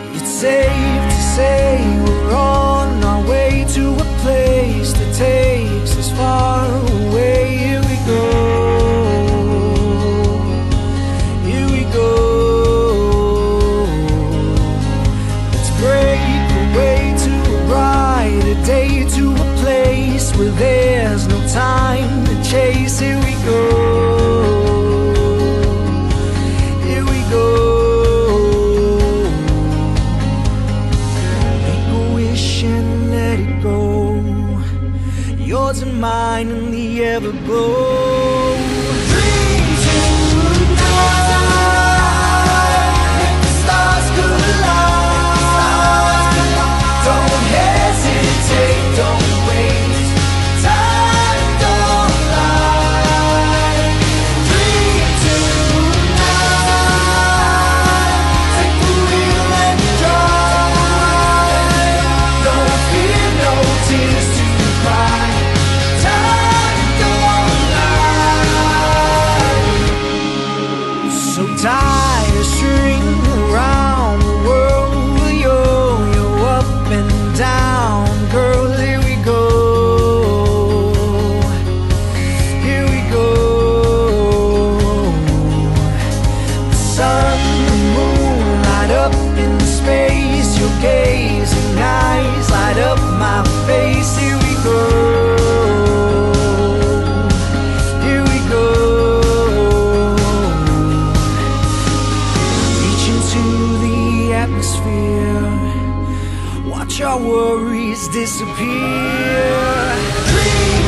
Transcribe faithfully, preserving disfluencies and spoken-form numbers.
It's safe to say we're on our way to a place that takes us far away. Here we go, here we go. Let's break away to a brighter day, to a place where there's no time to chase. Here we go, here we go. Make a wish and let it go, yours and mine in the everglow. Dream tonight, the stars collide. Don't hesitate, don't wait, time don't lie. Dream tonight, take the wheel and drive. Don't fear no tears to cry, time don't lie. So tie a string around the world, we'll yo-yo up and down. Girl, here we go, here we go. The sun, the moon light up in space, your gazing eyes light up my face. Here we go, here we go. Reach into the atmosphere, watch our worries disappear. Dream